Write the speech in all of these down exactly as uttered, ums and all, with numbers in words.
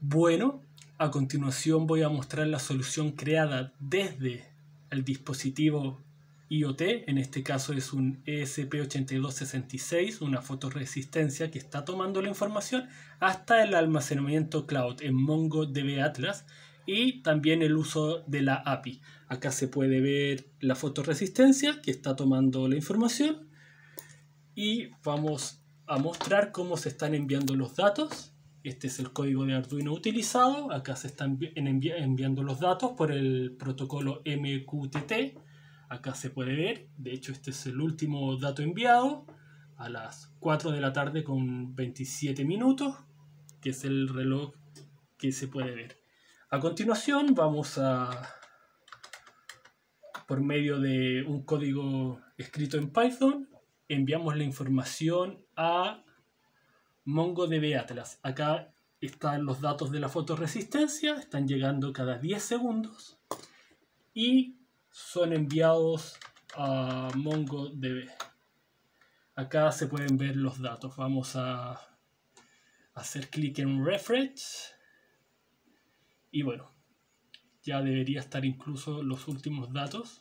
Bueno, a continuación voy a mostrar la solución creada desde el dispositivo IoT, en este caso es un E S P ochenta y dos sesenta y seis, una fotoresistencia que está tomando la información hasta el almacenamiento cloud en MongoDB Atlas y también el uso de la A P I. Acá se puede ver la fotoresistencia que está tomando la información y vamos a mostrar cómo se están enviando los datos. Este es el código de Arduino utilizado. Acá se están envi enviando los datos por el protocolo M Q T T. Acá se puede ver, de hecho este es el último dato enviado a las cuatro de la tarde con veintisiete minutos, que es el reloj que se puede ver. A continuación vamos a, por medio de un código escrito en Python, enviamos la información a MongoDB Atlas. Acá están los datos de la fotoresistencia, están llegando cada diez segundos y son enviados a MongoDB. Acá se pueden ver los datos. Vamos a hacer clic en Refresh y bueno, ya debería estar incluso los últimos datos.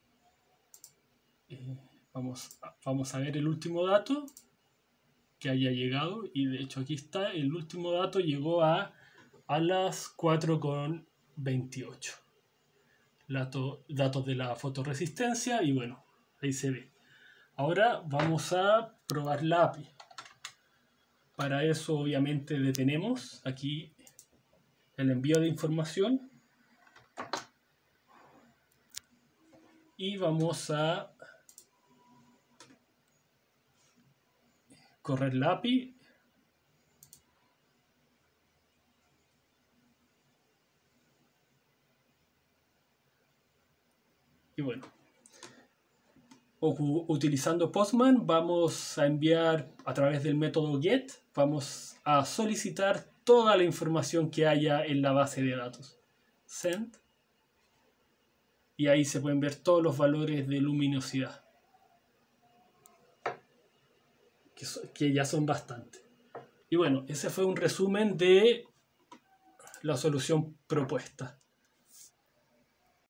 Eh, vamos, a, vamos a ver el último dato que haya llegado y de hecho aquí está, el último dato llegó a, a las cuatro con veintiocho. Dato, datos de la fotoresistencia y bueno, ahí se ve. Ahora vamos a probar la A P I. Para eso obviamente detenemos aquí el envío de información y vamos a correr la A P I. Y bueno, utilizando Postman vamos a enviar a través del método get, vamos a solicitar toda la información que haya en la base de datos. Send. Y ahí se pueden ver todos los valores de luminosidad, que, so, que ya son bastantes. Y bueno, ese fue un resumen de la solución propuesta.